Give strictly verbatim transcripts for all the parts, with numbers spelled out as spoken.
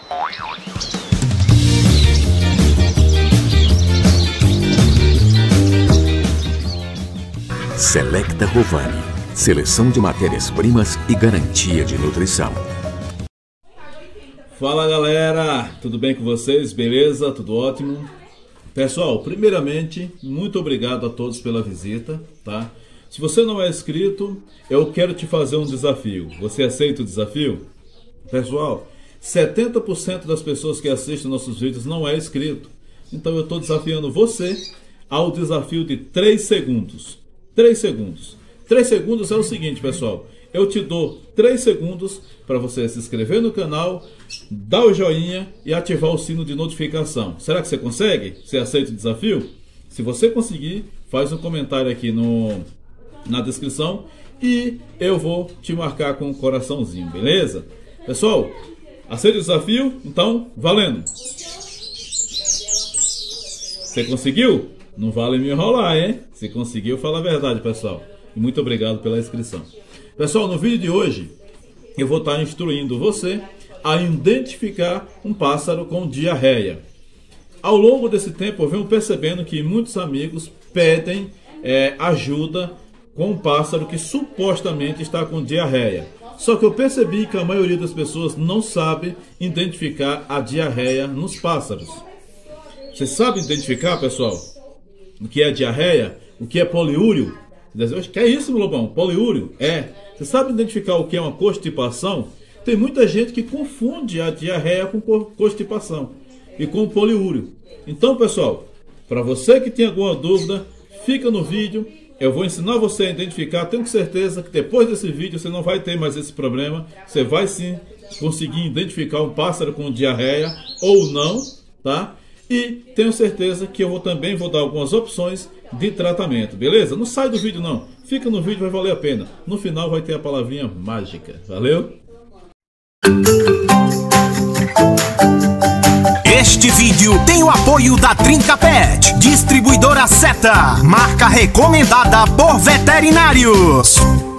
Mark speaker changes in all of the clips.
Speaker 1: Selecta Rovani, seleção de matérias-primas e garantia de nutrição.
Speaker 2: Fala galera, tudo bem com vocês? Beleza? Tudo ótimo? Pessoal, primeiramente, muito obrigado a todos pela visita, tá? Se você não é inscrito, eu quero te fazer um desafio. Você aceita o desafio? Pessoal, setenta por cento das pessoas que assistem nossos vídeos não é inscrito. Então eu estou desafiando você ao desafio de três segundos. três segundos. três segundos é o seguinte, pessoal. Eu te dou três segundos para você se inscrever no canal, dar o joinha e ativar o sino de notificação. Será que você consegue? Você aceita o desafio? Se você conseguir, faz um comentário aqui no, na descrição e eu vou te marcar com um coraçãozinho, beleza? Pessoal, aceita o desafio? Então, valendo! Você conseguiu? Não vale me enrolar, hein? Se conseguiu, fala a verdade, pessoal. E muito obrigado pela inscrição. Pessoal, no vídeo de hoje, eu vou estar instruindo você a identificar um pássaro com diarreia. Ao longo desse tempo, eu venho percebendo que muitos amigos pedem é, ajuda com um pássaro que supostamente está com diarreia. Só que eu percebi que a maioria das pessoas não sabe identificar a diarreia nos pássaros. Você sabe identificar, pessoal, o que é diarreia? O que é poliúrio? O que é isso, meu Lobão? Poliúrio? É. Você sabe identificar o que é uma constipação? Tem muita gente que confunde a diarreia com constipação e com poliúrio. Então, pessoal, para você que tem alguma dúvida, fica no vídeo. Eu vou ensinar você a identificar. Tenho certeza que depois desse vídeo você não vai ter mais esse problema. Você vai sim conseguir identificar um pássaro com diarreia ou não, tá? E tenho certeza que eu vou, também vou dar algumas opções de tratamento, beleza? Não sai do vídeo não, fica no vídeo, vai valer a pena. No final vai ter a palavrinha mágica, valeu?
Speaker 3: Este vídeo tem o apoio da Trinca Pet, distribuidora Seta, marca recomendada por veterinários.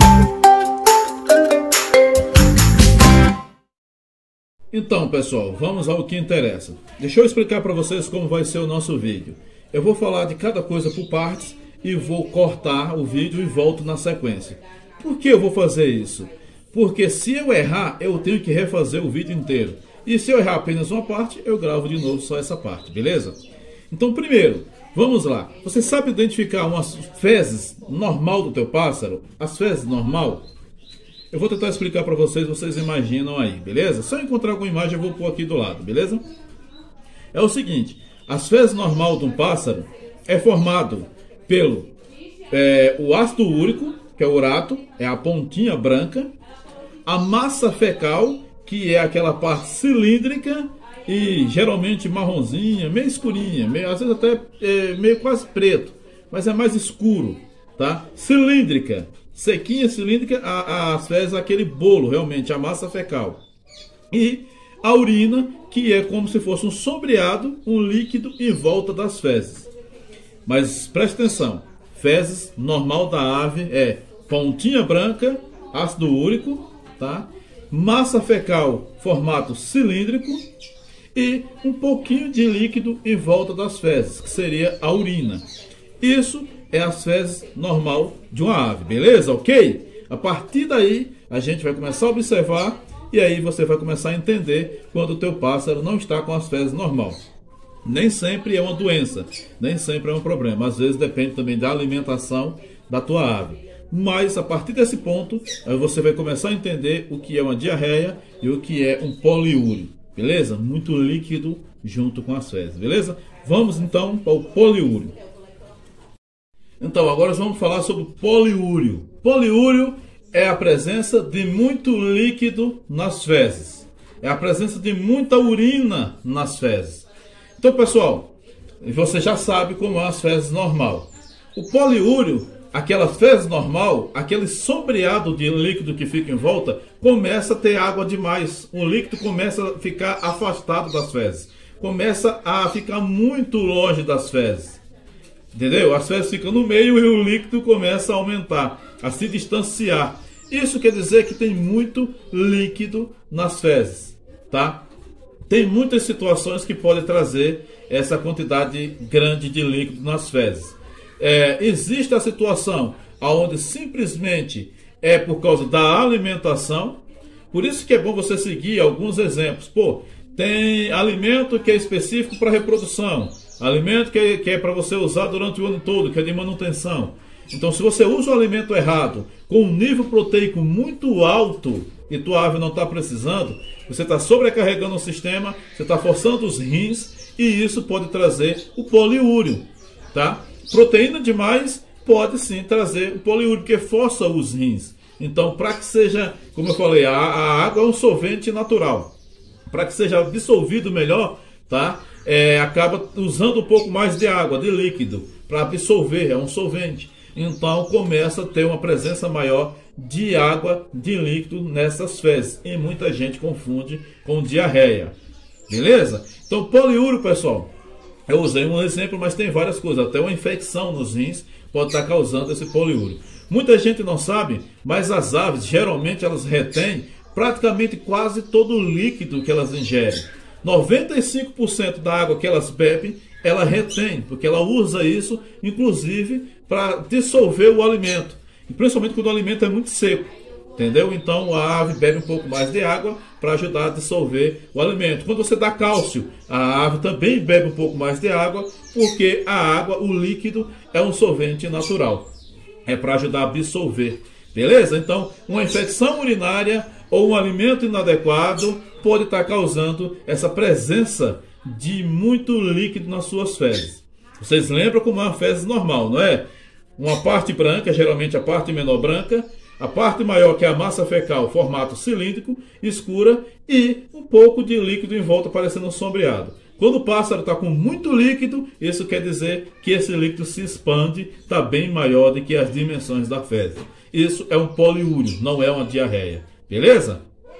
Speaker 2: Então, pessoal, vamos ao que interessa. Deixa eu explicar para vocês como vai ser o nosso vídeo. Eu vou falar de cada coisa por partes e vou cortar o vídeo e volto na sequência. Por que eu vou fazer isso? Porque se eu errar, eu tenho que refazer o vídeo inteiro. E se eu errar apenas uma parte, eu gravo de novo só essa parte, beleza? Então, primeiro, vamos lá. Você sabe identificar umas fezes normal do teu pássaro? As fezes normal? Eu vou tentar explicar para vocês, vocês imaginam aí, beleza? Se eu encontrar alguma imagem, eu vou pôr aqui do lado, beleza? É o seguinte, as fezes normal de um pássaro é formado pelo é, o ácido úrico, que é o urato, é a pontinha branca, a massa fecal, que é aquela parte cilíndrica e geralmente marronzinha, meio escurinha, meio, às vezes até é, meio quase preto, mas é mais escuro, tá? Cilíndrica. Sequinha, cilíndrica, as fezes, aquele bolo, realmente, a massa fecal. E a urina, que é como se fosse um sombreado, um líquido em volta das fezes. Mas preste atenção, fezes normal da ave é pontinha branca, ácido úrico, tá? Massa fecal, formato cilíndrico e um pouquinho de líquido em volta das fezes, que seria a urina. Isso é as fezes normal de uma ave, beleza? Ok? A partir daí, a gente vai começar a observar e aí você vai começar a entender quando o teu pássaro não está com as fezes normal. Nem sempre é uma doença, nem sempre é um problema. Às vezes depende também da alimentação da tua ave. Mas a partir desse ponto, aí você vai começar a entender o que é uma diarreia e o que é um poliúrio, beleza? Muito líquido junto com as fezes, beleza? Vamos então para o poliúrio. Então, agora vamos falar sobre poliúrio. Poliúrio é a presença de muito líquido nas fezes. É a presença de muita urina nas fezes. Então, pessoal, você já sabe como é as fezes normal. O poliúrio, aquela fezes normal, aquele sombreado de líquido que fica em volta, começa a ter água demais. O líquido começa a ficar afastado das fezes. Começa a ficar muito longe das fezes. Entendeu? As fezes ficam no meio e o líquido começa a aumentar, a se distanciar. Isso quer dizer que tem muito líquido nas fezes, tá? tem muitas situações que podem trazer essa quantidade grande de líquido nas fezes. É, existe a situação onde simplesmente é por causa da alimentação. Por isso que é bom você seguir alguns exemplos. Pô, tem alimento que é específico para reprodução, alimento que é, que é para você usar durante o ano todo, que é de manutenção. Então, se você usa o alimento errado, com um nível proteico muito alto, e tua ave não está precisando, você está sobrecarregando o sistema, você está forçando os rins, e isso pode trazer o poliúrio, tá? Proteína demais pode sim trazer o poliúrio, porque força os rins. Então, para que seja, como eu falei, a, a água é um solvente natural. Para que seja absorvido melhor, tá? É, acaba usando um pouco mais de água, de líquido, para absorver, é um solvente. Então começa a ter uma presença maior de água, de líquido nessas fezes. E muita gente confunde com diarreia. Beleza? Então poliúrio, pessoal, eu usei um exemplo, mas tem várias coisas. Até uma infecção nos rins pode estar causando esse poliúrio. Muita gente não sabe, mas as aves, geralmente elas retêm praticamente quase todo o líquido que elas ingerem. noventa e cinco por cento da água que elas bebem, ela retém, porque ela usa isso, inclusive, para dissolver o alimento. E principalmente quando o alimento é muito seco, entendeu? Então a ave bebe um pouco mais de água para ajudar a dissolver o alimento. Quando você dá cálcio, a ave também bebe um pouco mais de água, porque a água, o líquido, é um solvente natural. É para ajudar a absorver. Beleza? Então, uma infecção urinária ou um alimento inadequado pode estar causando essa presença de muito líquido nas suas fezes. Vocês lembram como é uma fezes normal, não é? Uma parte branca, geralmente a parte menor branca, a parte maior, que é a massa fecal, formato cilíndrico, escura, e um pouco de líquido em volta parecendo um sombreado. Quando o pássaro está com muito líquido, isso quer dizer que esse líquido se expande, está bem maior do que as dimensões da fezes. Isso é um poliúrio, não é uma diarreia. Beleza?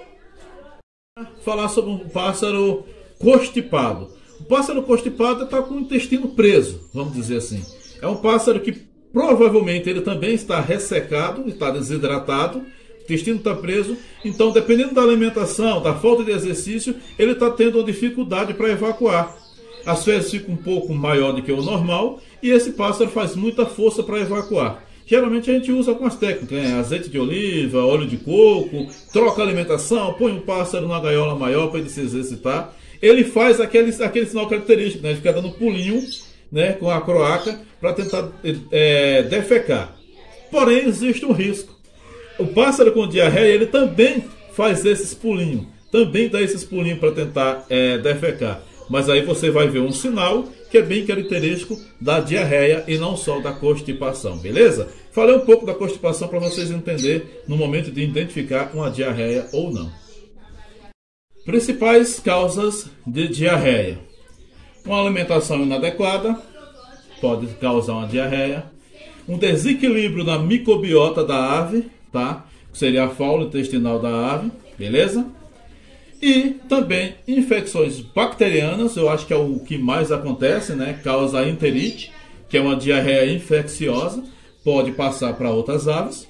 Speaker 2: Falar sobre um pássaro constipado. O pássaro constipado está com o intestino preso, vamos dizer assim. É um pássaro que provavelmente ele também está ressecado, está desidratado, o intestino está preso. Então, dependendo da alimentação, da falta de exercício, ele está tendo uma dificuldade para evacuar. As fezes ficam um pouco maior do que o normal e esse pássaro faz muita força para evacuar. Geralmente a gente usa com as técnicas, né? Azeite de oliva, óleo de coco, troca a alimentação, põe o pássaro numa gaiola maior para ele se exercitar. Ele faz aquele, aquele sinal característico, né? Ele fica dando pulinho, né? Com a croaca para tentar é, defecar. Porém, existe um risco. O pássaro com diarreia, ele também faz esses pulinhos. Também dá esses pulinhos para tentar é, defecar. Mas aí você vai ver um sinal que é bem característico da diarreia e não só da constipação, beleza? Falei um pouco da constipação para vocês entenderem no momento de identificar uma diarreia ou não. Principais causas de diarreia. Uma alimentação inadequada pode causar uma diarreia. Um desequilíbrio na microbiota da ave, tá? Que seria a fauna intestinal da ave, beleza? E também infecções bacterianas, eu acho que é o que mais acontece, né? Causa a enterite, que é uma diarreia infecciosa, pode passar para outras aves.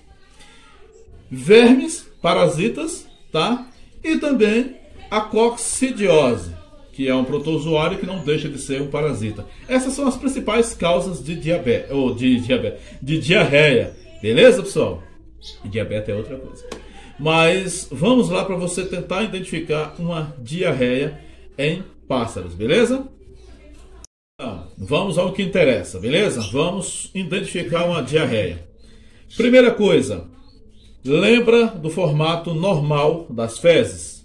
Speaker 2: Vermes, parasitas, tá? E também a coccidiose, que é um protozoário que não deixa de ser um parasita. Essas são as principais causas de diabetes, ou de diabetes, de diarreia. Beleza, pessoal? Diabetes é outra coisa. Mas vamos lá para você tentar identificar uma diarreia em pássaros, beleza? Então, vamos ao que interessa, beleza? Vamos identificar uma diarreia. Primeira coisa, lembra do formato normal das fezes.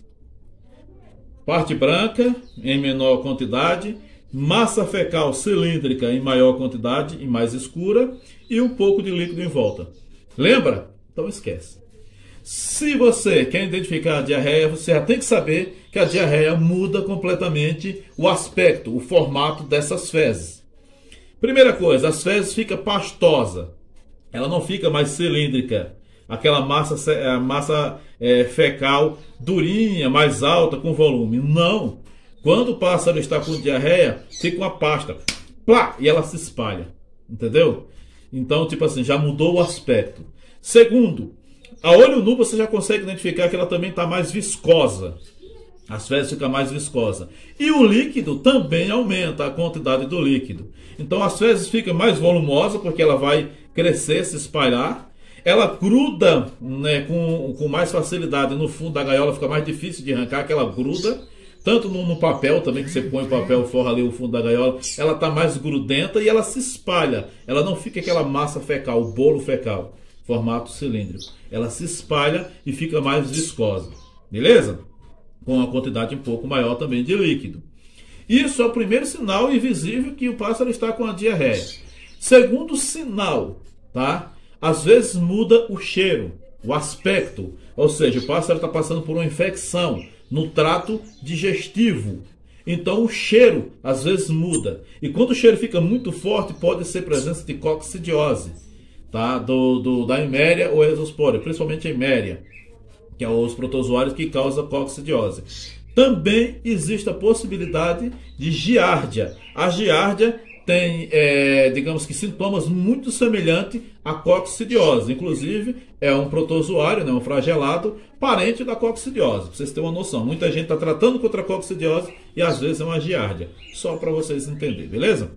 Speaker 2: Parte branca em menor quantidade, massa fecal cilíndrica em maior quantidade e mais escura e um pouco de líquido em volta. Lembra? Então esquece. Se você quer identificar a diarreia, você já tem que saber que a diarreia muda completamente o aspecto, o formato dessas fezes. Primeira coisa, as fezes ficam pastosas. Ela não fica mais cilíndrica. Aquela massa, massa é, fecal durinha, mais alta, com volume. Não. Quando o pássaro está com diarreia, fica uma pasta. Plá, e ela se espalha. Entendeu? Então, tipo assim, já mudou o aspecto. Segundo, a olho nu você já consegue identificar que ela também está mais viscosa. As fezes ficam mais viscosas. E o líquido também aumenta a quantidade do líquido. Então as fezes ficam mais volumosas, porque ela vai crescer, se espalhar. Ela gruda, né, com, com mais facilidade no fundo da gaiola, fica mais difícil de arrancar, que ela gruda. Tanto no, no papel também, que você põe o papel, forra ali o fundo da gaiola, ela está mais grudenta e ela se espalha. Ela não fica aquela massa fecal, o bolo fecal, formato cilíndrico. Ela se espalha e fica mais viscosa. Beleza? Com uma quantidade um pouco maior também de líquido. Isso é o primeiro sinal invisível que o pássaro está com a diarreia. Segundo sinal, tá? Às vezes muda o cheiro, o aspecto. Ou seja, o pássaro está passando por uma infecção no trato digestivo. Então o cheiro às vezes muda. E quando o cheiro fica muito forte, pode ser presença de coccidiose, tá? do, do, da Eimeria ou Exospora, principalmente a Eimeria, que é os protozoários que causam coccidiose. Também existe a possibilidade de giardia. A giardia tem, é, digamos que, sintomas muito semelhantes à coccidiose. Inclusive, é um protozoário, né, um flagelado, parente da coccidiose. Para vocês terem uma noção. Muita gente está tratando contra a coccidiose e às vezes é uma giardia. Só para vocês entenderem, beleza?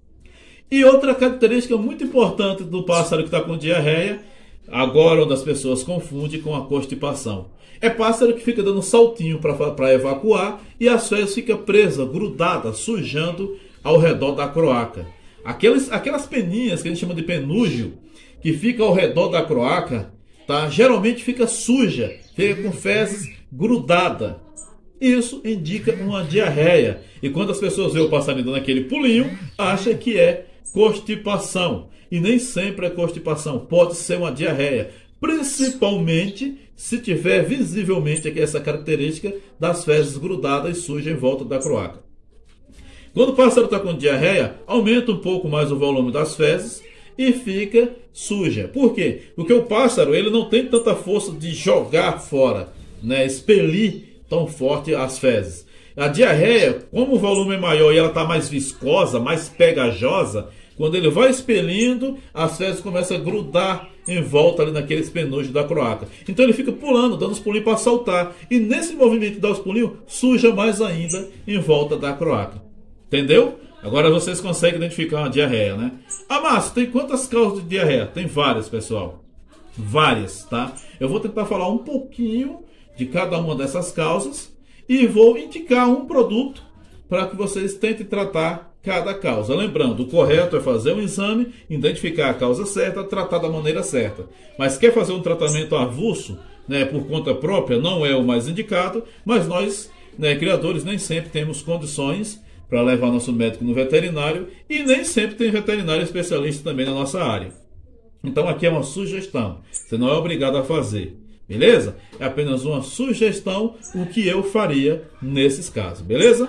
Speaker 2: E outra característica muito importante do pássaro que está com diarreia, agora onde as pessoas confundem com a constipação. É pássaro que fica dando saltinho para evacuar e as fezes ficam presas, grudadas, sujando ao redor da croaca. Aqueles, aquelas peninhas que a gente chama de penúgio, que fica ao redor da croaca, tá? Geralmente fica suja, fica com fezes grudada. Isso indica uma diarreia. E quando as pessoas veem o passarinho dando aquele pulinho, acham que é constipação. E nem sempre é constipação, pode ser uma diarreia. Principalmente se tiver visivelmente essa característica das fezes grudadas e sujas em volta da croaca. Quando o pássaro está com diarreia, aumenta um pouco mais o volume das fezes e fica suja. Por quê? Porque o pássaro ele não tem tanta força de jogar fora, né, expelir tão forte as fezes. A diarreia, como o volume é maior e ela está mais viscosa, mais pegajosa, quando ele vai expelindo, as fezes começam a grudar em volta ali naqueles penúgios da croaca. Então ele fica pulando, dando os pulinhos para saltar. E nesse movimento de dar os pulinhos, suja mais ainda em volta da croaca. Entendeu? Agora vocês conseguem identificar uma diarreia, né? Ah, Márcio, tem quantas causas de diarreia? Tem várias, pessoal. Várias, tá? Eu vou tentar falar um pouquinho de cada uma dessas causas e vou indicar um produto para que vocês tentem tratar cada causa. Lembrando, o correto é fazer um exame, identificar a causa certa, tratar da maneira certa. Mas quer fazer um tratamento avulso, né, por conta própria, não é o mais indicado, mas nós, né, criadores, nem sempre temos condições para levar nosso médico no veterinário e nem sempre tem veterinário especialista também na nossa área. Então aqui é uma sugestão, você não é obrigado a fazer, beleza? É apenas uma sugestão o que eu faria nesses casos, beleza?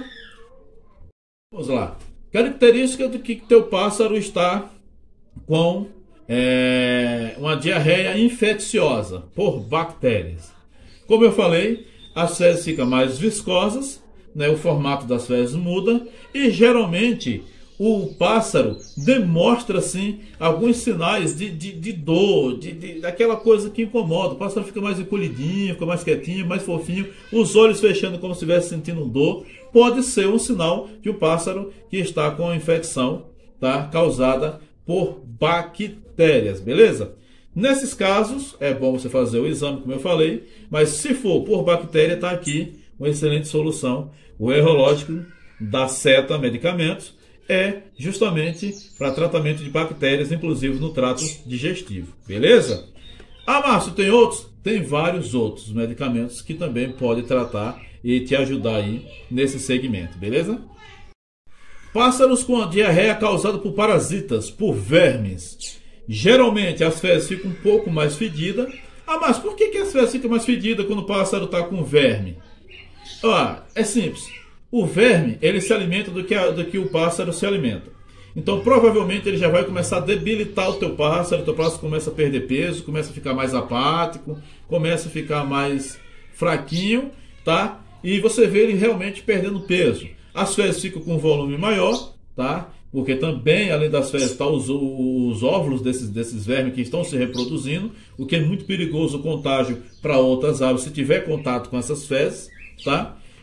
Speaker 2: Vamos lá. Característica de que teu pássaro está com é, uma diarreia infecciosa por bactérias. Como eu falei, as fezes ficam mais viscosas, né, o formato das fezes muda e geralmente o pássaro demonstra assim alguns sinais de, de, de dor, de, de, daquela coisa que incomoda. O pássaro fica mais encolhidinho, fica mais quietinho, mais fofinho, os olhos fechando como se estivesse sentindo dor. Pode ser um sinal de um pássaro que está com a infecção, tá, causada por bactérias, beleza? Nesses casos é bom você fazer o exame, como eu falei, mas se for por bactéria, está aqui uma excelente solução. O Erológico da Seta Medicamentos é justamente para tratamento de bactérias, inclusive no trato digestivo, beleza? Ah, Márcio, tem outros? Tem vários outros medicamentos que também podem tratar e te ajudar aí nesse segmento, beleza? Pássaros com a diarreia causada por parasitas, por vermes. Geralmente as fezes ficam um pouco mais fedidas. Ah, mas por que, que as fezes ficam mais fedidas quando o pássaro está com verme? Ah, é simples. O verme, ele se alimenta do que, a, do que o pássaro se alimenta. Então, provavelmente, ele já vai começar a debilitar o teu pássaro. O teu pássaro começa a perder peso, começa a ficar mais apático, começa a ficar mais fraquinho, tá? E você vê ele realmente perdendo peso. As fezes ficam com um volume maior, tá? Porque também, além das fezes, estão tá os, os óvulos desses, desses vermes que estão se reproduzindo, o que é muito perigoso o contágio para outras aves se tiver contato com essas fezes, tá?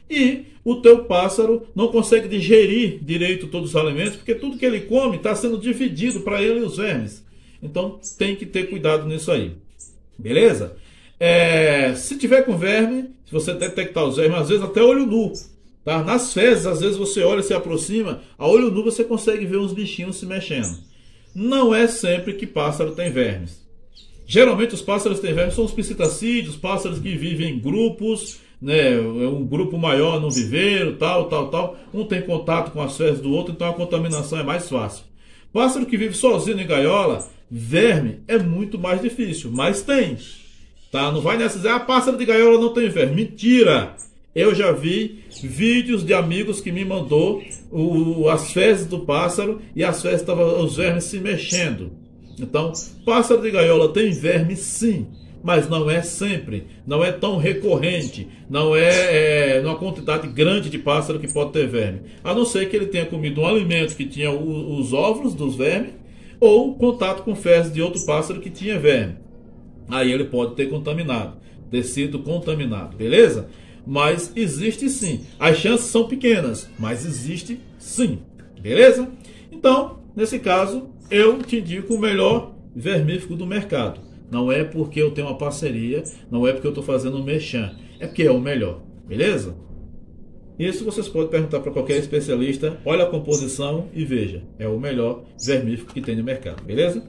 Speaker 2: E o teu pássaro não consegue digerir direito todos os alimentos, porque tudo que ele come está sendo dividido para ele e os vermes. Então tem que ter cuidado nisso aí. Beleza? É, se tiver com verme, se você detectar os vermes, às vezes até olho nu. Tá? Nas fezes, às vezes você olha e se aproxima, a olho nu você consegue ver uns bichinhos se mexendo. Não é sempre que pássaro tem vermes. Geralmente os pássaros que têm vermes são os psitacídeos, pássaros que vivem em grupos, né, um grupo maior no viveiro, tal, tal, tal. Um tem contato com as fezes do outro, então a contaminação é mais fácil. Pássaro que vive sozinho em gaiola, verme é muito mais difícil, mas tem. Tá? Não vai nessa dizer, ah, pássaro de gaiola não tem verme. Mentira! Eu já vi vídeos de amigos que me mandou o, as fezes do pássaro e as fezes estavam os vermes se mexendo. Então, pássaro de gaiola tem verme sim, mas não é sempre, não é tão recorrente, não é, é uma quantidade grande de pássaro que pode ter verme. A não ser que ele tenha comido um alimento que tinha o, os óvulos dos vermes ou contato com fezes de outro pássaro que tinha verme. Aí ele pode ter contaminado, ter sido contaminado, beleza? Mas existe sim. As chances são pequenas, mas existe sim. Beleza? Então, nesse caso, eu te indico o melhor vermífugo do mercado. Não é porque eu tenho uma parceria, não é porque eu estou fazendo um merchan. É porque é o melhor. Beleza? Isso vocês podem perguntar para qualquer especialista. Olha a composição e veja. É o melhor vermífugo que tem no mercado. Beleza?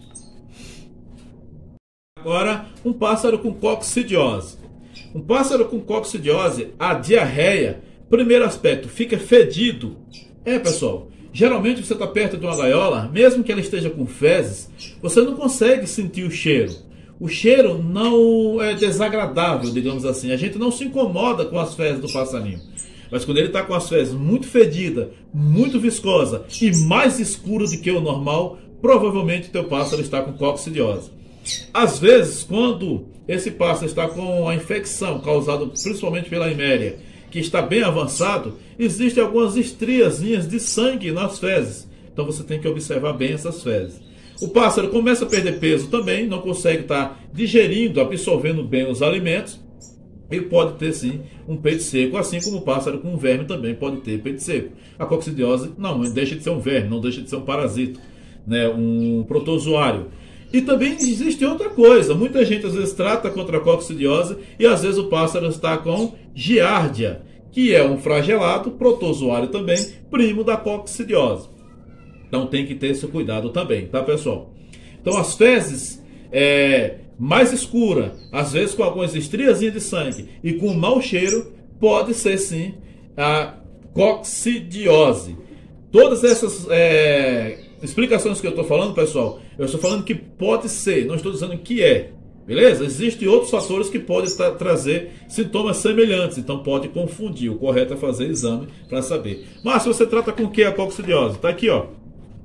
Speaker 2: Agora, um pássaro com coccidiose. Um pássaro com coccidiose, a diarreia, primeiro aspecto, fica fedido. É, pessoal, geralmente você está perto de uma gaiola, mesmo que ela esteja com fezes, você não consegue sentir o cheiro. O cheiro não é desagradável, digamos assim. A gente não se incomoda com as fezes do passarinho. Mas quando ele está com as fezes muito fedida, muito viscosa e mais escuro do que o normal, provavelmente teu pássaro está com coccidiose. Às vezes, quando esse pássaro está com a infecção causada principalmente pela himéria, que está bem avançado, existem algumas estriazinhas de sangue nas fezes. Então você tem que observar bem essas fezes. O pássaro começa a perder peso também, não consegue estar digerindo, absorvendo bem os alimentos. Ele pode ter sim um peito seco, assim como o pássaro com verme também pode ter peito seco. A coccidiose não deixa de ser um verme, não deixa de ser um parasita, né? Um protozoário. E também existe outra coisa, muita gente às vezes trata contra a coccidiose e às vezes o pássaro está com giardia, que é um flagelato, protozoário também, primo da coccidiose. Então tem que ter esse cuidado também, tá, pessoal? Então as fezes é, mais escuras, às vezes com algumas estriazinhas de sangue e com mau cheiro, pode ser sim a coccidiose. Todas essas é, explicações que eu estou falando, pessoal, eu estou falando que pode ser, não estou dizendo que é. Beleza? Existem outros fatores que podem tra trazer sintomas semelhantes, então pode confundir. O correto é fazer exame para saber. Mas se você trata com o que a coccidiose? Está aqui, ó.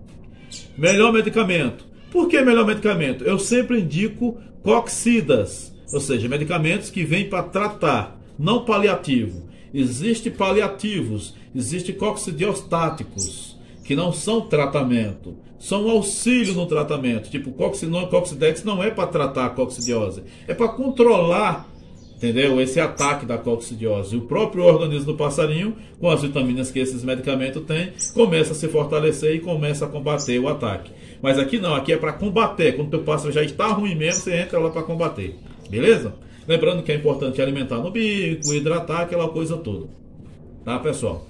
Speaker 2: Melhor medicamento. Por que melhor medicamento? Eu sempre indico coxidas, ou seja, medicamentos que vêm para tratar, não paliativo. Existem paliativos, existem coccidiostáticos, que não são tratamento, são auxílio no tratamento. Tipo, Coccinon, Coccidex não é para tratar a coccidiose, é para controlar, entendeu? Esse ataque da coccidiose. O próprio organismo do passarinho, com as vitaminas que esses medicamentos têm, começa a se fortalecer e começa a combater o ataque. Mas aqui não, aqui é para combater. Quando o teu pássaro já está ruim mesmo, você entra lá para combater. Beleza? Lembrando que é importante alimentar no bico, hidratar, aquela coisa toda. Tá, pessoal?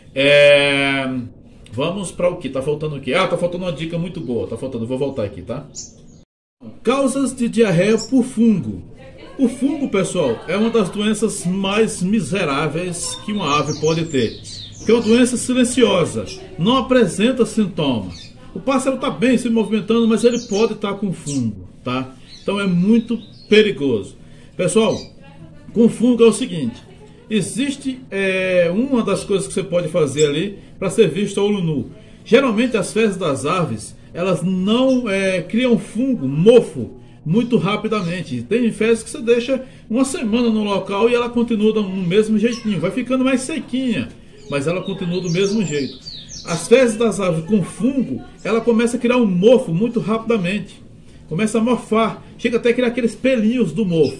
Speaker 2: É... Vamos para o que? Tá faltando o que? Ah, tá faltando uma dica muito boa. Tá faltando, vou voltar aqui, tá? Causas de diarreia por fungo. O fungo, pessoal, é uma das doenças mais miseráveis que uma ave pode ter. Que é uma doença silenciosa, não apresenta sintomas. O pássaro está bem se movimentando, mas ele pode estar com fungo, tá? Então é muito perigoso. Pessoal, com fungo é o seguinte: existe é, uma das coisas que você pode fazer ali para ser visto a olho nu. Geralmente as fezes das aves, elas não é, criam fungo, mofo, muito rapidamente. Tem fezes que você deixa uma semana no local e ela continua do mesmo jeitinho. Vai ficando mais sequinha, mas ela continua do mesmo jeito. As fezes das aves com fungo, ela começa a criar um mofo muito rapidamente. Começa a morfar, chega até a criar aqueles pelinhos do mofo.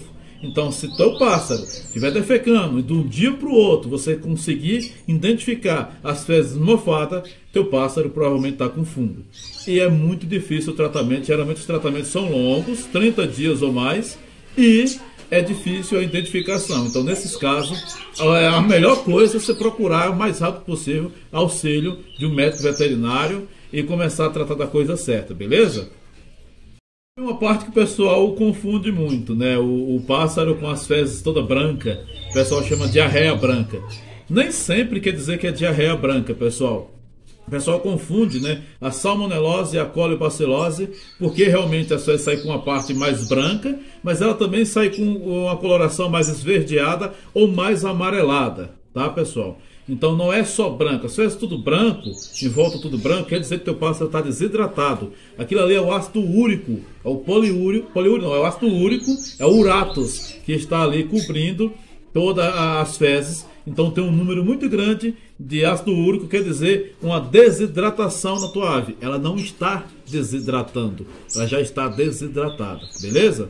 Speaker 2: Então, se teu pássaro estiver defecando e de um dia para o outro você conseguir identificar as fezes mofadas, teu pássaro provavelmente está com fungo. E é muito difícil o tratamento, geralmente os tratamentos são longos, trinta dias ou mais, e é difícil a identificação. Então, nesses casos, a melhor coisa é você procurar o mais rápido possível auxílio de um médico veterinário e começar a tratar da coisa certa, beleza? Tem uma parte que o pessoal confunde muito, né? O, o pássaro com as fezes toda branca, o pessoal chama de diarreia branca. Nem sempre quer dizer que é diarreia branca, pessoal. O pessoal confunde, né, a salmonelose e a colibacilose, porque realmente as fezes saem com uma parte mais branca, mas ela também sai com uma coloração mais esverdeada ou mais amarelada, tá, pessoal? Então não é só branco, as fezes tudo branco, em volta tudo branco, quer dizer que teu pássaro está desidratado. Aquilo ali é o ácido úrico, é o poliúrico, poliúrico não, é o ácido úrico, é o uratos, que está ali cobrindo todas as fezes. Então tem um número muito grande de ácido úrico, quer dizer uma desidratação na tua ave. Ela não está desidratando, ela já está desidratada, beleza?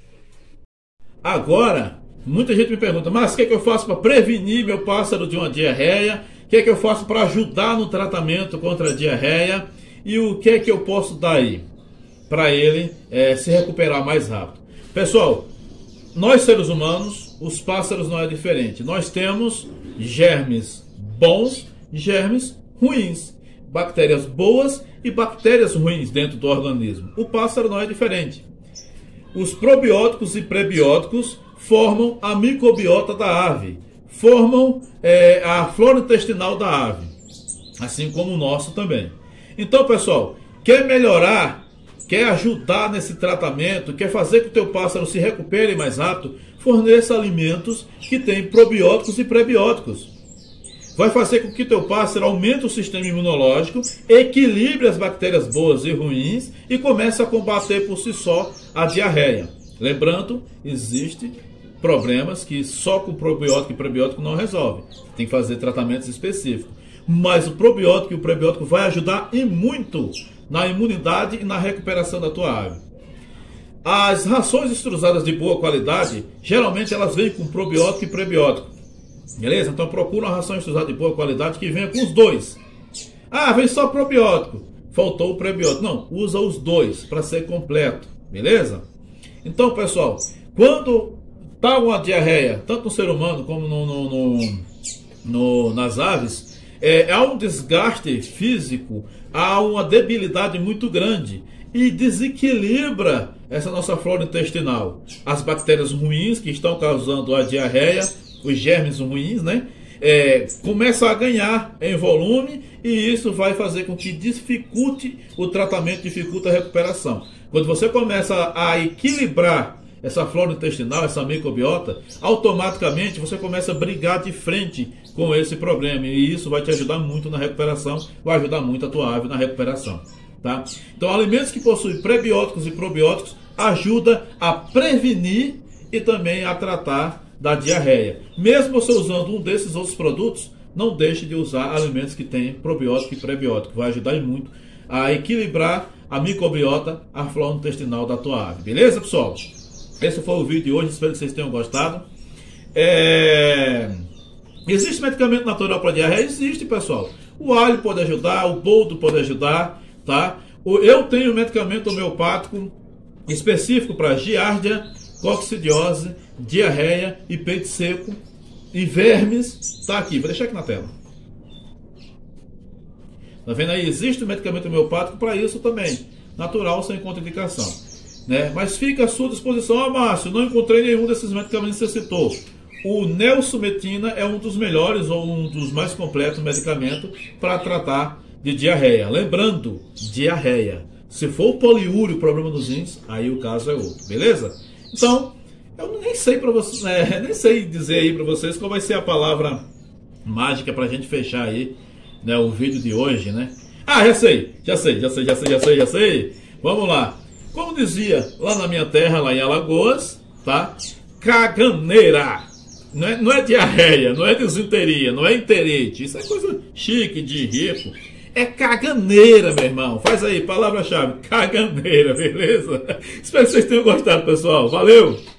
Speaker 2: Agora, muita gente me pergunta, mas o que é que eu faço para prevenir meu pássaro de uma diarreia? O que é que eu faço para ajudar no tratamento contra a diarreia? E o que é que eu posso dar aí para ele é, se recuperar mais rápido? Pessoal, nós seres humanos, os pássaros não é diferente. Nós temos germes bons e germes ruins. Bactérias boas e bactérias ruins dentro do organismo. O pássaro não é diferente. Os probióticos e prebióticos formam a microbiota da ave. Formam é, a flora intestinal da ave. Assim como o nosso também. Então, pessoal, quer melhorar, quer ajudar nesse tratamento, quer fazer que o teu pássaro se recupere mais rápido, forneça alimentos que têm probióticos e prebióticos. Vai fazer com que teu pássaro aumente o sistema imunológico, equilibre as bactérias boas e ruins e comece a combater por si só a diarreia. Lembrando, existem problemas que só com probiótico e prebiótico não resolve. Tem que fazer tratamentos específicos. Mas o probiótico e o prebiótico vai ajudar e muito na imunidade e na recuperação da tua ave. As rações extrusadas de boa qualidade, geralmente elas vêm com probiótico e prebiótico. Beleza? Então procura uma ração extrusada de boa qualidade que venha com os dois. Ah, vem só probiótico. Faltou o prebiótico. Não, usa os dois para ser completo. Beleza? Então, pessoal, quando está uma diarreia, tanto no ser humano como no, no, no, no, nas aves, é, há um desgaste físico, há uma debilidade muito grande e desequilibra essa nossa flora intestinal. As bactérias ruins que estão causando a diarreia, os germes ruins, né? É, começa a ganhar em volume e isso vai fazer com que dificulte o tratamento, dificulte a recuperação. Quando você começa a equilibrar essa flora intestinal, essa microbiota, automaticamente você começa a brigar de frente com esse problema e isso vai te ajudar muito na recuperação, vai ajudar muito a tua ave na recuperação, tá? Então, alimentos que possuem prebióticos e probióticos ajudam a prevenir e também a tratar da diarreia. Mesmo você usando um desses outros produtos, não deixe de usar alimentos que têm probiótico e prebiótico. Vai ajudar muito a equilibrar a microbiota, a flora intestinal da tua ave. Beleza, pessoal? Esse foi o vídeo de hoje. Espero que vocês tenham gostado. É... Existe medicamento natural para diarreia? Existe, pessoal. O alho pode ajudar, o boldo pode ajudar, tá? Eu tenho medicamento homeopático específico para giardia, coccidiose, diarreia e peito seco e vermes. Tá aqui, vou deixar aqui na tela. Tá vendo aí? Existe um medicamento homeopático para isso também, natural, sem contraindicação, né? Mas fica à sua disposição. Ah, Márcio, não encontrei nenhum desses medicamentos que você citou. O Nelsumetina é um dos melhores ou um dos mais completos medicamentos para tratar de diarreia. Lembrando, diarreia. Se for o poliúrio, problema nos rins, aí o caso é outro, beleza? Então, eu nem sei para vocês, né, nem sei dizer aí para vocês qual vai ser a palavra mágica para a gente fechar aí, né, o vídeo de hoje, né? Ah, já sei, já sei, já sei, já sei, já sei, já sei. Vamos lá. Como dizia lá na minha terra, lá em Alagoas, tá? Caganeira. Não é, não é diarreia, não é desinteria, não é enterite. Isso é coisa chique, de rico. É caganeira, meu irmão. Faz aí, palavra-chave, caganeira, beleza? Espero que vocês tenham gostado, pessoal. Valeu!